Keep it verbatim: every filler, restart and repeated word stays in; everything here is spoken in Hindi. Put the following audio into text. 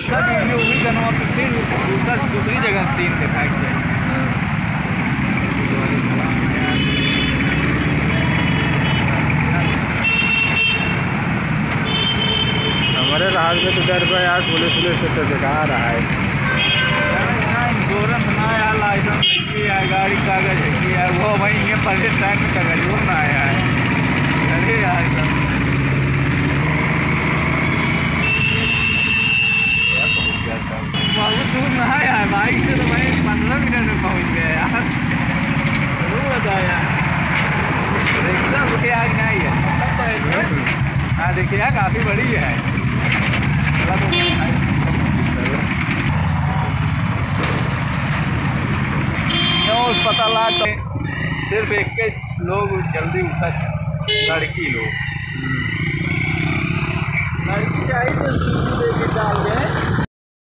वीडियो हुई करना तो फिर दूसरा दूसरी जगह सीन दिखाई जाए। हमारे राज में तो डर पर यार पुलिस पुलिस से तो दिखा रहा है इंश्योरेंस ना आया, लाइसेंस की है, गाड़ी कागज की है, वो भाई ये पहले टाइम में कागज वो ना आया है। अरे यार बहुत दूर ना आया है, बाइक से तो भाई पंद्रह मिनट में पहुँच गए यार। जरूर बताया रिक्शा के आग नहीं है। हाँ देखिए यार काफ़ी बड़ी है। पता लगा सिर्फ एक के लोग जल्दी उठा, लड़की लोग लड़की चाहिए तो लेके डाल गए।